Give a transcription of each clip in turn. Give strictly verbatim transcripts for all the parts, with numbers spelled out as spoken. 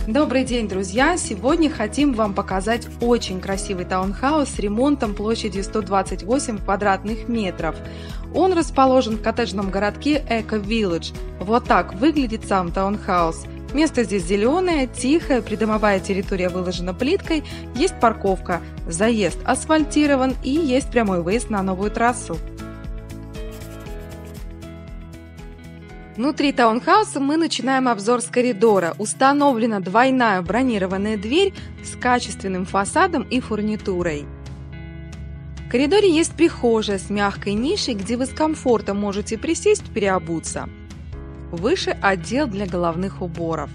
Добрый день, друзья! Сегодня хотим вам показать очень красивый таунхаус с ремонтом площадью сто двадцать восемь квадратных метров. Он расположен в коттеджном городке Эко Вилледж. Вот так выглядит сам таунхаус. Место здесь зеленое, тихое, придомовая территория выложена плиткой, есть парковка, заезд асфальтирован и есть прямой выезд на новую трассу. Внутри таунхауса мы начинаем обзор с коридора. Установлена двойная бронированная дверь с качественным фасадом и фурнитурой. В коридоре есть прихожая с мягкой нишей, где вы с комфортом можете присесть, переобуться. Выше отдел для головных уборов.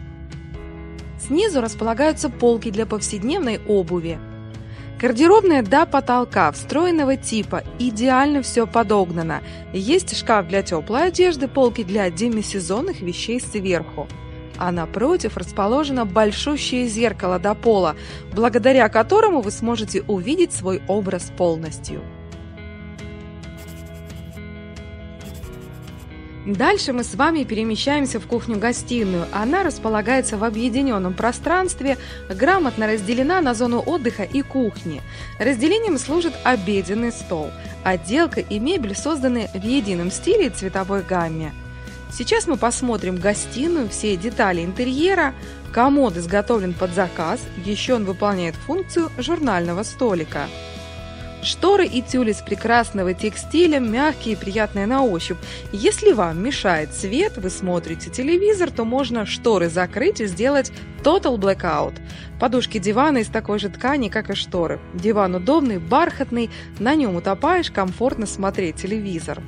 Снизу располагаются полки для повседневной обуви. Гардеробная до потолка, встроенного типа, идеально все подогнано. Есть шкаф для теплой одежды, полки для демисезонных вещей сверху. А напротив расположено большущее зеркало до пола, благодаря которому вы сможете увидеть свой образ полностью. Дальше мы с вами перемещаемся в кухню-гостиную. Она располагается в объединенном пространстве, грамотно разделена на зону отдыха и кухни. Разделением служит обеденный стол. Отделка и мебель созданы в едином стиле и цветовой гамме. Сейчас мы посмотрим гостиную, все детали интерьера. Комод изготовлен под заказ, еще он выполняет функцию журнального столика. Шторы и тюль из прекрасного текстиля, мягкие и приятные на ощупь. Если вам мешает свет, вы смотрите телевизор, то можно шторы закрыть и сделать Total Blackout. Подушки дивана из такой же ткани, как и шторы. Диван удобный, бархатный, на нем утопаешь, комфортно смотреть телевизор.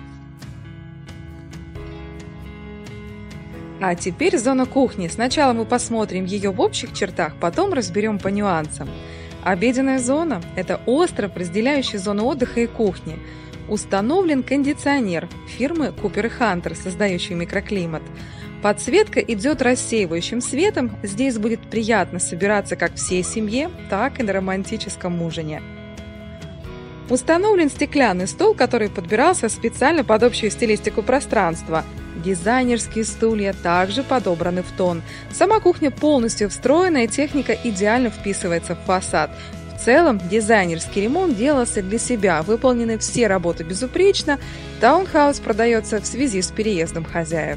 А теперь зона кухни. Сначала мы посмотрим ее в общих чертах, потом разберем по нюансам. Обеденная зона – это остров, разделяющий зону отдыха и кухни. Установлен кондиционер фирмы Cooper и Hunter, создающий микроклимат. Подсветка идет рассеивающим светом. Здесь будет приятно собираться как всей семье, так и на романтическом ужине. Установлен стеклянный стол, который подбирался специально под общую стилистику пространства. Дизайнерские стулья также подобраны в тон. Сама кухня полностью встроена, и техника идеально вписывается в фасад. В целом, дизайнерский ремонт делался для себя, выполнены все работы безупречно. Таунхаус продается в связи с переездом хозяев.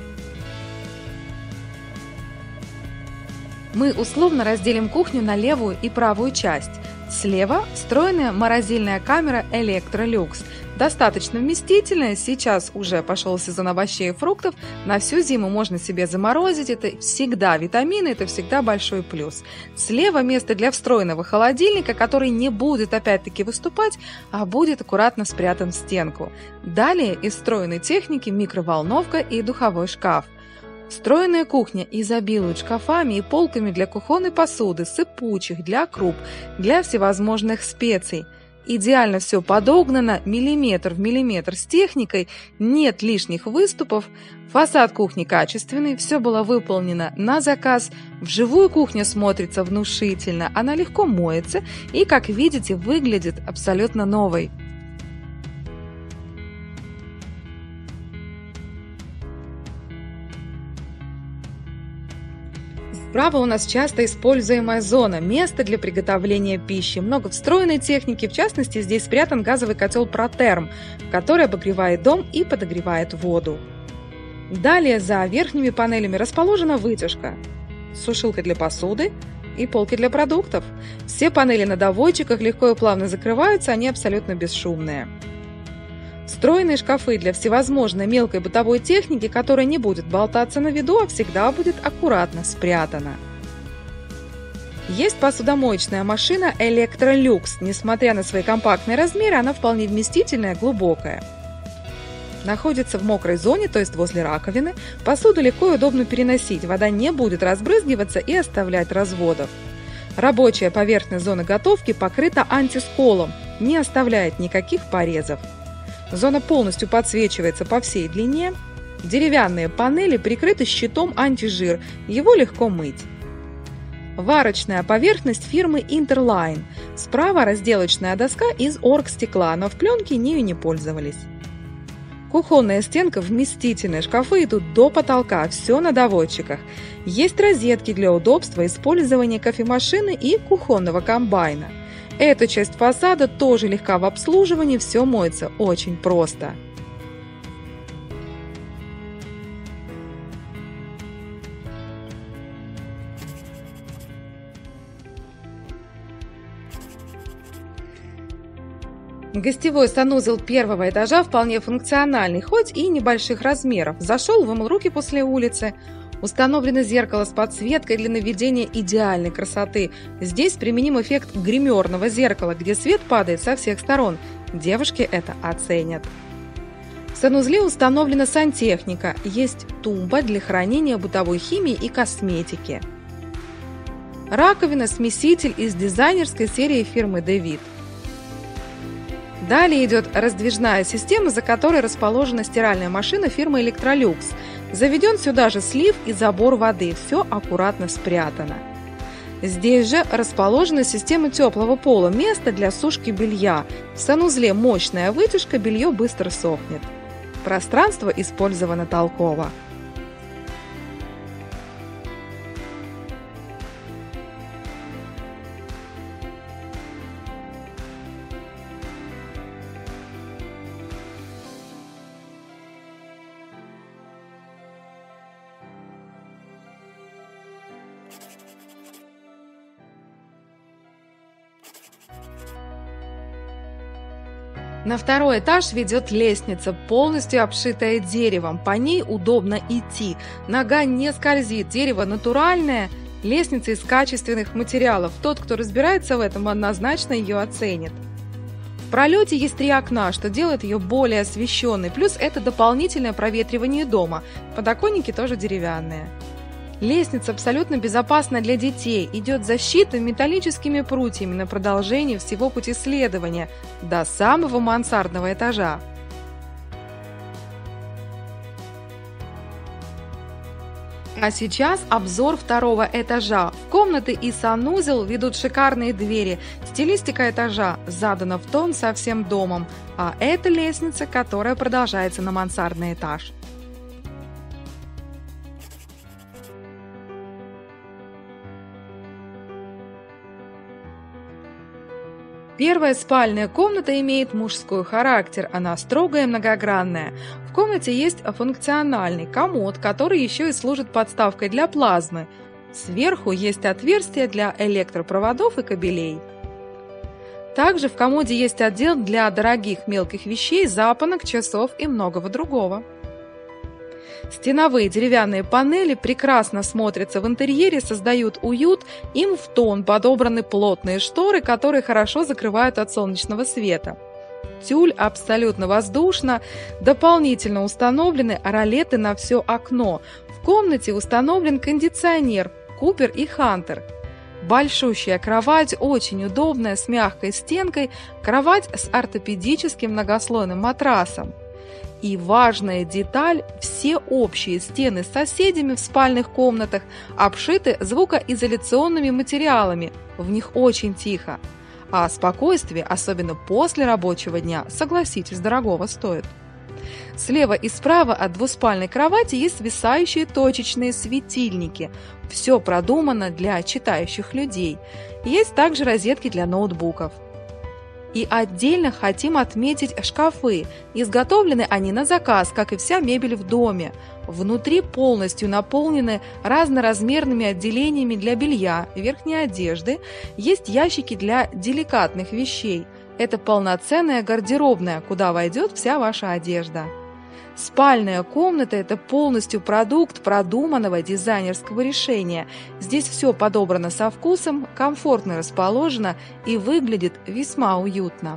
Мы условно разделим кухню на левую и правую часть. Слева встроенная морозильная камера Electrolux. Достаточно вместительная, сейчас уже пошел сезон овощей и фруктов, на всю зиму можно себе заморозить, это всегда витамины, это всегда большой плюс. Слева место для встроенного холодильника, который не будет опять-таки выступать, а будет аккуратно спрятан в стенку. Далее из встроенной техники микроволновка и духовой шкаф. Встроенная кухня изобилует шкафами и полками для кухонной посуды, сыпучих, для круп, для всевозможных специй. Идеально все подогнано, миллиметр в миллиметр с техникой, нет лишних выступов. Фасад кухни качественный, все было выполнено на заказ. Вживую кухня смотрится внушительно, она легко моется и, как видите, выглядит абсолютно новой. Справа у нас часто используемая зона, место для приготовления пищи. Много встроенной техники, в частности, здесь спрятан газовый котел Proterm, который обогревает дом и подогревает воду. Далее за верхними панелями расположена вытяжка, сушилка для посуды и полки для продуктов. Все панели на доводчиках легко и плавно закрываются, они абсолютно бесшумные. Встроенные шкафы для всевозможной мелкой бытовой техники, которая не будет болтаться на виду, а всегда будет аккуратно спрятана. Есть посудомоечная машина Electrolux. Несмотря на свои компактные размеры, она вполне вместительная, глубокая. Находится в мокрой зоне, то есть возле раковины. Посуду легко и удобно переносить, вода не будет разбрызгиваться и оставлять разводов. Рабочая поверхность зоны готовки покрыта антисколом, не оставляет никаких порезов. Зона полностью подсвечивается по всей длине. Деревянные панели прикрыты щитом антижир, его легко мыть. Варочная поверхность фирмы Interline. Справа разделочная доска из оргстекла, но в пленке нею не пользовались. Кухонная стенка вместительная, шкафы идут до потолка, все на доводчиках. Есть розетки для удобства использования кофемашины и кухонного комбайна. Эта часть фасада тоже легка в обслуживании, все моется очень просто. Гостевой санузел первого этажа вполне функциональный, хоть и небольших размеров. Зашел, вымыл руки после улицы. Установлено зеркало с подсветкой для наведения идеальной красоты. Здесь применим эффект гримерного зеркала, где свет падает со всех сторон. Девушки это оценят. В санузле установлена сантехника. Есть тумба для хранения бытовой химии и косметики. Раковина-смеситель из дизайнерской серии фирмы Дэвид. Далее идет раздвижная система, за которой расположена стиральная машина фирмы Electrolux. Заведен сюда же слив и забор воды, все аккуратно спрятано. Здесь же расположена система теплого пола, место для сушки белья. В санузле мощная вытяжка, белье быстро сохнет. Пространство использовано толково. На второй этаж ведет лестница, полностью обшитая деревом. По ней удобно идти. Нога не скользит, дерево натуральное, лестница из качественных материалов. Тот, кто разбирается в этом, однозначно ее оценит. В пролете есть три окна, что делает ее более освещенной. Плюс это дополнительное проветривание дома. Подоконники тоже деревянные. Лестница абсолютно безопасна для детей. Идет защита металлическими прутьями на продолжении всего пути следования до самого мансардного этажа. А сейчас обзор второго этажа. В комнаты и санузел ведут шикарные двери. Стилистика этажа задана в тон со всем домом. А это лестница, которая продолжается на мансардный этаж. Первая спальная комната имеет мужской характер, она строгая и многогранная. В комнате есть функциональный комод, который еще и служит подставкой для плазмы. Сверху есть отверстие для электропроводов и кабелей. Также в комоде есть отдел для дорогих мелких вещей, запонок, часов и многого другого. Стеновые деревянные панели прекрасно смотрятся в интерьере, создают уют, им в тон подобраны плотные шторы, которые хорошо закрывают от солнечного света. Тюль абсолютно воздушна, дополнительно установлены ролеты на все окно. В комнате установлен кондиционер Купер и Хантер. Большущая кровать, очень удобная, с мягкой стенкой, кровать с ортопедическим многослойным матрасом. И важная деталь – все общие стены с соседями в спальных комнатах обшиты звукоизоляционными материалами, в них очень тихо. А спокойствие, особенно после рабочего дня, согласитесь, дорогого стоит. Слева и справа от двуспальной кровати есть свисающие точечные светильники. Все продумано для читающих людей. Есть также розетки для ноутбуков. И отдельно хотим отметить шкафы. Изготовлены они на заказ, как и вся мебель в доме. Внутри полностью наполнены разноразмерными отделениями для белья, верхней одежды. Есть ящики для деликатных вещей. Это полноценная гардеробная, куда войдет вся ваша одежда. Спальная комната – это полностью продукт продуманного дизайнерского решения. Здесь все подобрано со вкусом, комфортно расположено и выглядит весьма уютно.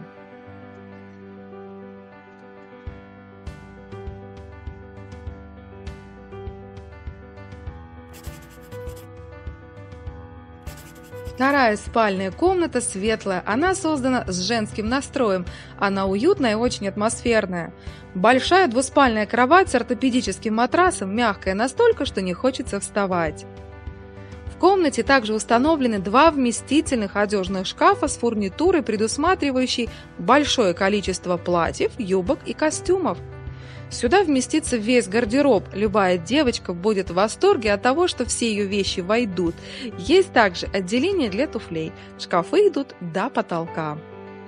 Вторая спальная комната светлая, она создана с женским настроем, она уютная и очень атмосферная. Большая двуспальная кровать с ортопедическим матрасом, мягкая настолько, что не хочется вставать. В комнате также установлены два вместительных одежных шкафа с фурнитурой, предусматривающей большое количество платьев, юбок и костюмов. Сюда вместится весь гардероб. Любая девочка будет в восторге от того, что все ее вещи войдут. Есть также отделение для туфлей. Шкафы идут до потолка.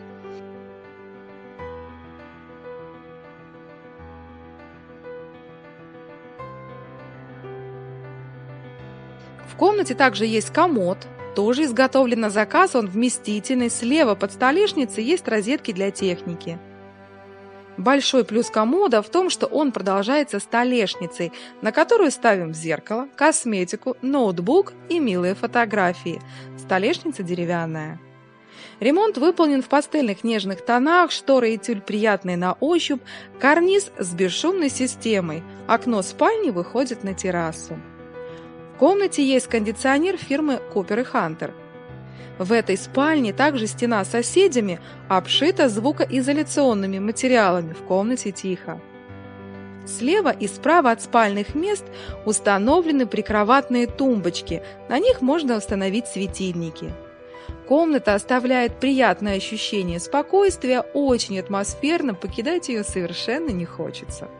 В комнате также есть комод, тоже изготовлен на заказ, он вместительный. Слева под столешницей есть розетки для техники. Большой плюс комода в том, что он продолжается столешницей, на которую ставим зеркало, косметику, ноутбук и милые фотографии. Столешница деревянная. Ремонт выполнен в пастельных нежных тонах, шторы и тюль приятные на ощупь, карниз с бесшумной системой, окно спальни выходит на террасу. В комнате есть кондиционер фирмы Cooper и Hunter. В этой спальне также стена с соседями обшита звукоизоляционными материалами, в комнате тихо. Слева и справа от спальных мест установлены прикроватные тумбочки, на них можно установить светильники. Комната оставляет приятное ощущение спокойствия, очень атмосферно, покидать ее совершенно не хочется.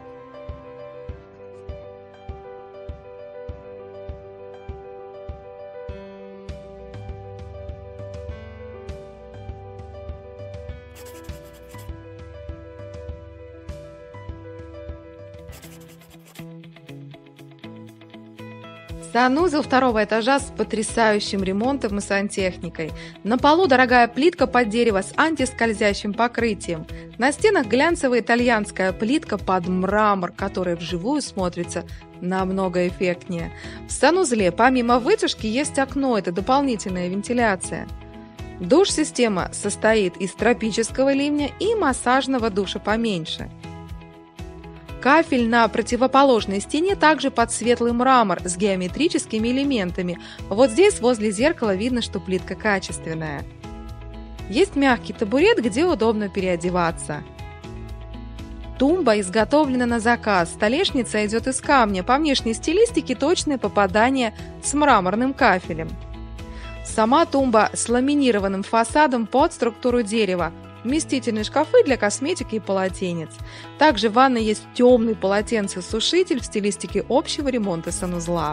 Санузел второго этажа с потрясающим ремонтом и сантехникой. На полу дорогая плитка под дерево с антискользящим покрытием. На стенах глянцевая итальянская плитка под мрамор, которая вживую смотрится намного эффектнее. В санузле помимо вытяжки есть окно, это дополнительная вентиляция. Душ-система состоит из тропического ливня и массажного душа поменьше. Кафель на противоположной стене также под светлый мрамор с геометрическими элементами. Вот здесь возле зеркала видно, что плитка качественная. Есть мягкий табурет, где удобно переодеваться. Тумба изготовлена на заказ. Столешница идет из камня. По внешней стилистике точное попадание с мраморным кафелем. Сама тумба с ламинированным фасадом под структуру дерева. Вместительные шкафы для косметики и полотенец. Также в ванной есть темный полотенцесушитель в стилистике общего ремонта санузла.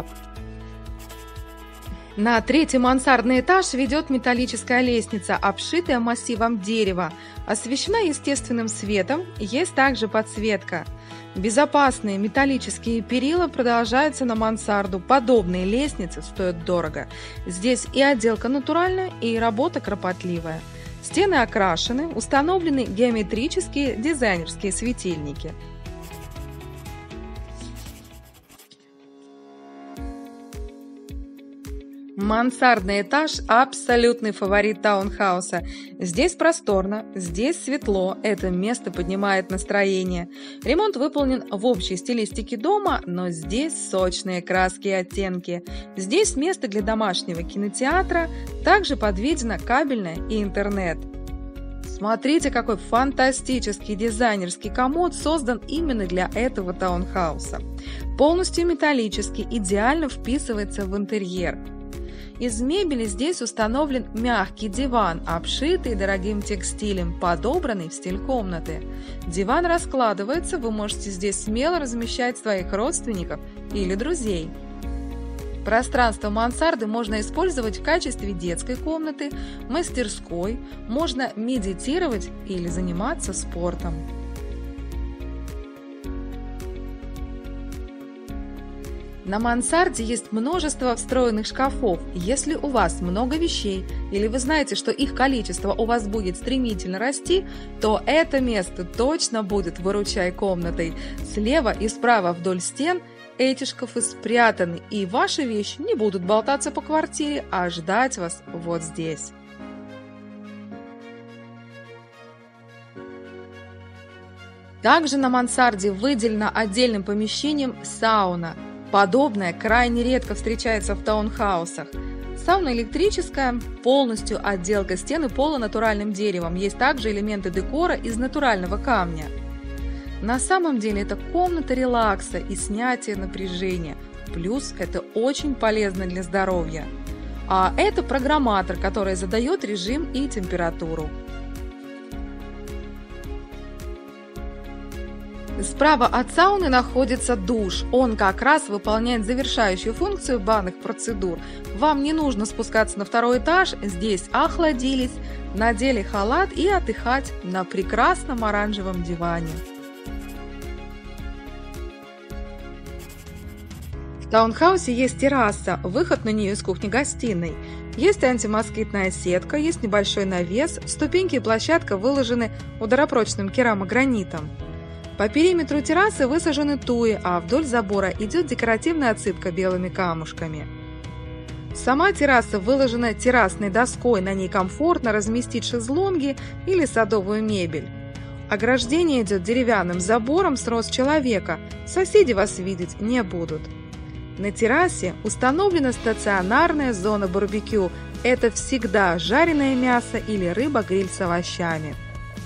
На третий мансардный этаж ведет металлическая лестница, обшитая массивом дерева. Освещена естественным светом, есть также подсветка. Безопасные металлические перила продолжаются на мансарду. Подобные лестницы стоят дорого. Здесь и отделка натуральная, и работа кропотливая. Стены окрашены, установлены геометрические дизайнерские светильники. Мансардный этаж – абсолютный фаворит таунхауса. Здесь просторно, здесь светло, это место поднимает настроение. Ремонт выполнен в общей стилистике дома, но здесь сочные краски и оттенки. Здесь место для домашнего кинотеатра, также подведено кабельное и интернет. Смотрите, какой фантастический дизайнерский комод создан именно для этого таунхауса. Полностью металлический, идеально вписывается в интерьер. Из мебели здесь установлен мягкий диван, обшитый дорогим текстилем, подобранный в стиль комнаты. Диван раскладывается, вы можете здесь смело размещать своих родственников или друзей. Пространство мансарды можно использовать в качестве детской комнаты, мастерской, можно медитировать или заниматься спортом. На мансарде есть множество встроенных шкафов. Если у вас много вещей или вы знаете, что их количество у вас будет стремительно расти, то это место точно будет выручай комнатой. Слева и справа вдоль стен эти шкафы спрятаны, и ваши вещи не будут болтаться по квартире, а ждать вас вот здесь. Также на мансарде выделена отдельным помещением сауна. Подобное крайне редко встречается в таунхаусах. Сауна электрическая, полностью отделка стен и пола натуральным деревом. Есть также элементы декора из натурального камня. На самом деле это комната релакса и снятия напряжения. Плюс это очень полезно для здоровья. А это программатор, который задает режим и температуру. Справа от сауны находится душ. Он как раз выполняет завершающую функцию банных процедур. Вам не нужно спускаться на второй этаж, здесь охладились, надели халат и отдыхать на прекрасном оранжевом диване. В таунхаусе есть терраса, выход на нее из кухни-гостиной. Есть антимоскитная сетка, есть небольшой навес, ступеньки и площадка выложены ударопрочным керамогранитом. По периметру террасы высажены туи, а вдоль забора идет декоративная отсыпка белыми камушками. Сама терраса выложена террасной доской, на ней комфортно разместить шезлонги или садовую мебель. Ограждение идет деревянным забором с рост человека, соседи вас видеть не будут. На террасе установлена стационарная зона барбекю. Это всегда жареное мясо или рыба-гриль с овощами.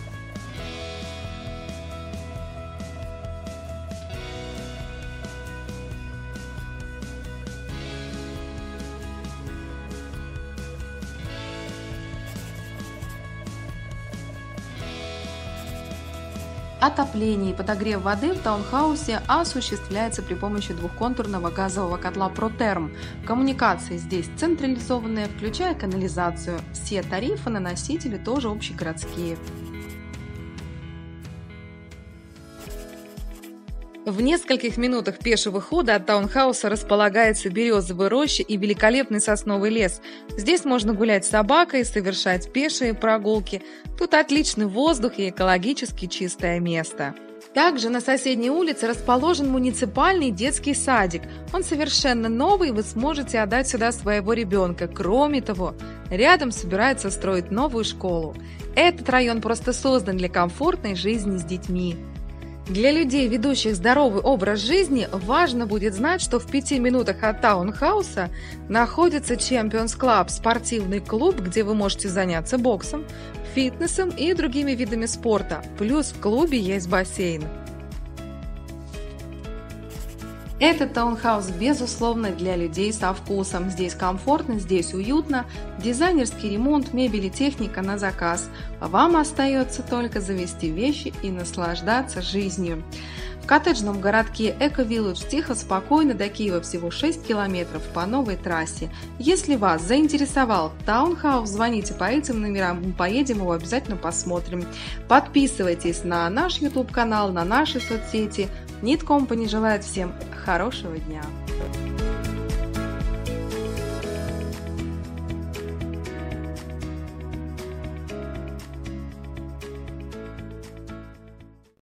Отопление и подогрев воды в таунхаусе осуществляется при помощи двухконтурного газового котла Proterm. Коммуникации здесь централизованные, включая канализацию. Все тарифы на носители тоже общегородские. В нескольких минутах пешего хода от таунхауса располагается березовая роща и великолепный сосновый лес. Здесь можно гулять с собакой, совершать пешие прогулки. Тут отличный воздух и экологически чистое место. Также на соседней улице расположен муниципальный детский садик. Он совершенно новый, вы сможете отдать сюда своего ребенка. Кроме того, рядом собираются строить новую школу. Этот район просто создан для комфортной жизни с детьми. Для людей, ведущих здоровый образ жизни, важно будет знать, что в пяти минутах от таунхауса находится Champions Club – спортивный клуб, где вы можете заняться боксом, фитнесом и другими видами спорта. Плюс в клубе есть бассейн. Этот таунхаус, безусловно, для людей со вкусом. Здесь комфортно, здесь уютно, дизайнерский ремонт, мебель и техника на заказ. Вам остается только завести вещи и наслаждаться жизнью. В коттеджном городке Эко-Вилледж тихо, спокойно, до Киева всего шесть километров по новой трассе. Если вас заинтересовал таунхаус, звоните по этим номерам, мы поедем его обязательно посмотрим. Подписывайтесь на наш YouTube-канал, на наши соцсети. Нит Компани желает всем хорошего дня!